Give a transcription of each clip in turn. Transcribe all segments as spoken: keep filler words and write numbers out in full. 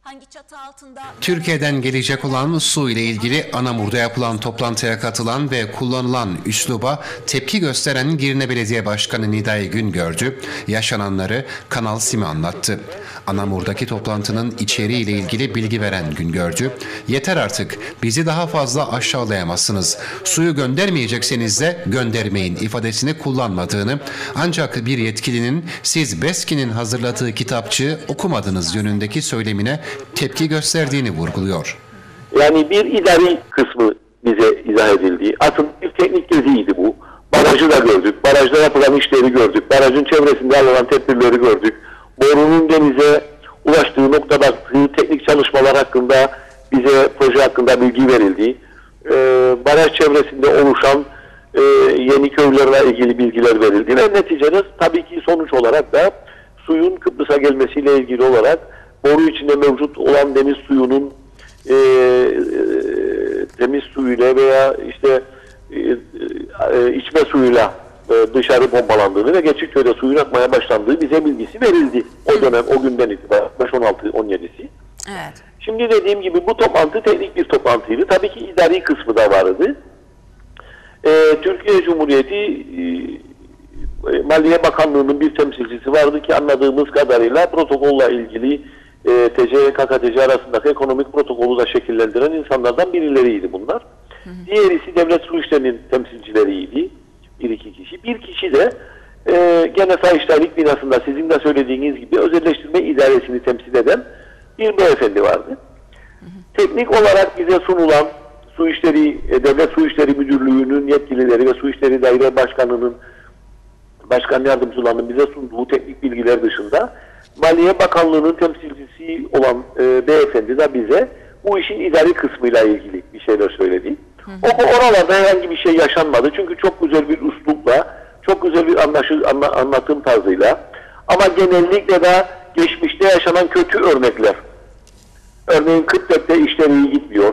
hangi çatı altında... Türkiye'den gelecek olan su ile ilgili Anamur'da yapılan toplantıya katılan ve kullanılan üsluba tepki gösteren Girne Belediye Başkanı Nidai Güngördü, yaşananları Kanal Sim'e anlattı. Anamur'daki toplantının içeriğiyle ilgili bilgi veren Güngördü, "Yeter artık, bizi daha fazla aşağılayamazsınız. Suyu göndermeyecekseniz de göndermeyin" ifadesini kullanmadığını, ancak bir yetkilinin siz BESKİ'nin hazırladığı kitapçığı okumadınız yönündeki söylemine tepki gösterdiğini vurguluyor. Yani bir idari kısmı bize izah edildi. Aslında bir teknik geziydi bu. Barajı da gördük. Barajda yapılan işleri gördük. Barajın çevresinde alınan tedbirleri gördük. Borunun denize ulaştığı noktadaki teknik çalışmalar hakkında bize proje hakkında bilgi verildi. Ee, baraj çevresinde oluşan e, yeni köylerle ilgili bilgiler verildi ve neticede tabii ki sonuç olarak da suyun Kıbrıs'a gelmesiyle ilgili olarak boru içinde mevcut olan deniz suyunun e, e, temiz suyuyla veya işte e, e, içme suyuyla e, dışarı bombalandığını ve Geçitköy'de suyun akmaya başlandığı bize bilgisi verildi. O dönem, o günden itibaren beş on altı on yedisi. Evet. Şimdi dediğim gibi bu toplantı teknik bir toplantıydı. Tabii ki idari kısmı da vardı. E, Türkiye Cumhuriyeti e, Maliye Bakanlığı'nın bir temsilcisi vardı ki anladığımız kadarıyla protokolla ilgili e, T C K K T C arasındaki ekonomik protokolü da şekillendiren insanlardan birileriydi bunlar. Hı hı. Diğerisi devlet su işlerinin temsilcileriydi. Bir iki kişi. Bir kişi de e, gene Sayıştaylık binasında sizin de söylediğiniz gibi özelleştirme idaresini temsil eden bir beyefendi vardı. Hı hı. Teknik olarak bize sunulan Su İşleri, e, Devlet Su İşleri Müdürlüğü'nün yetkilileri ve Su İşleri Daire Başkanı'nın Başkan Yardımcılarının bize sunduğu teknik bilgiler dışında Maliye Bakanlığı'nın temsilcisi olan e, beyefendi de bize bu işin idari kısmıyla ilgili bir şeyler söyledi. Hı hı. O oralarda herhangi bir şey yaşanmadı. Çünkü çok güzel bir üslupla, çok güzel bir anlaşı, anla, anlatım tarzıyla ama genellikle de geçmişte yaşanan kötü örnekler. Örneğin Kıbrıs'ta işleri iyi gitmiyor.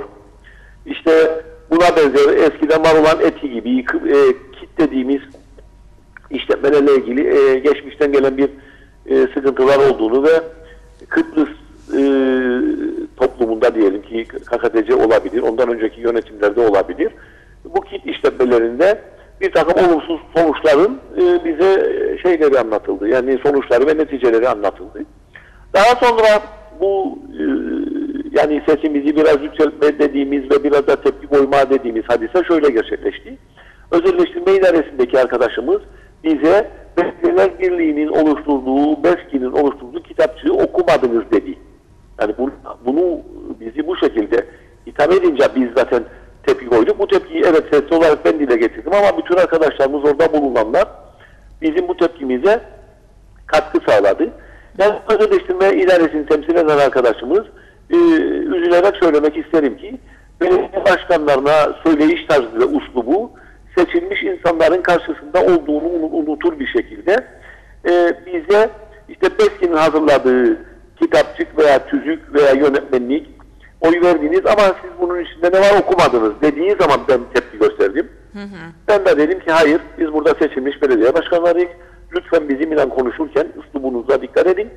İşte buna benzer eskiden var olan eti gibi e, kit dediğimiz işletmelerle ilgili e, geçmişten gelen bir e, sıkıntılar olduğunu ve Kıbrıs e, toplumunda diyelim ki K K T C olabilir, ondan önceki yönetimlerde olabilir. Bu kit işletmelerinde bir takım olumsuz sonuçların e, bize şeyleri anlatıldı. Yani sonuçları ve neticeleri anlatıldı. Daha sonra bu e, yani sesimizi biraz yükseltme dediğimiz ve biraz da tepki koyma dediğimiz hadise şöyle gerçekleşti. Özelleştirme idaresindeki arkadaşımız bize Beskiler Birliği'nin oluşturduğu, BESKİ'nin oluşturduğu kitapçığı okumadınız dedi. Yani bunu, bunu bizi bu şekilde itham edince biz zaten tepki koyduk. Bu tepkiyi evet sesli olarak ben dile getirdim ama bütün arkadaşlarımız orada bulunanlar bizim bu tepkimize katkı sağladı. Yani özelleştirme idaresini temsil eden arkadaşımız e, üzülerek söylemek isterim ki belediye başkanlarına söyleyiş tarzı ve uslubu seçilmiş insanların karşısında olduğunu unutur bir şekilde e, bize işte BESKİ'nin hazırladığı kitapçık veya tüzük veya yönetmenlik oy verdiniz ama siz bunun içinde ne var okumadınız dediği zaman ben tepki gösterdim. Hı hı. Ben de dedim ki hayır, biz burada seçilmiş belediye başkanlarıyız. Lütfen bizimle konuşurken üslubunuza dikkat edin.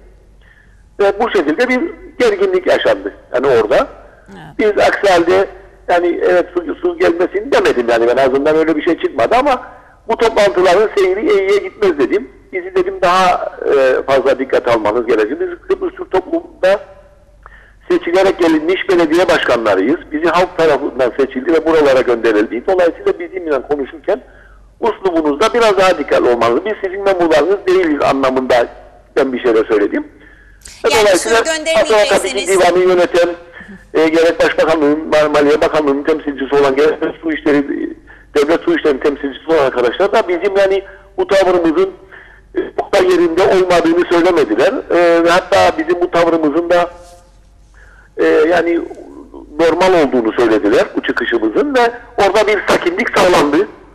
Ve bu şekilde bir gerginlik yaşandı. Yani orada. Evet. Biz aksi halde yani evet su, su gelmesin demedim yani ben ağzımdan öyle bir şey çıkmadı ama bu toplantıların seyri iyiye gitmez dedim. Bizi dedim daha e, fazla dikkat almanız gerekir. Biz Kıbrıs Türk toplumunda seçilerek gelinmiş belediye başkanlarıyız. Bizi halk tarafından seçildi ve buralara gönderildi. Dolayısıyla bizimle konuşurken uslubunuzda biraz daha dikkatli olmanız. Biz sizin memurlarınız değiliz anlamında ben bir şeyler söyledim. Yani dolayısıyla tabii ki divanı yöneten e, gerek Başbakanlığı'nın, Maliye Bakanlığı'nın temsilcisi olan, gerek su işleri, devlet su işleri temsilcisi olan arkadaşlar da bizim yani bu tavrımızın çok da yerinde olmadığını söylemediler. E, ve hatta bizim bu tavrımızın da e, yani normal olduğunu söylediler bu çıkışımızın ve orada bir sakinlik sağlandı.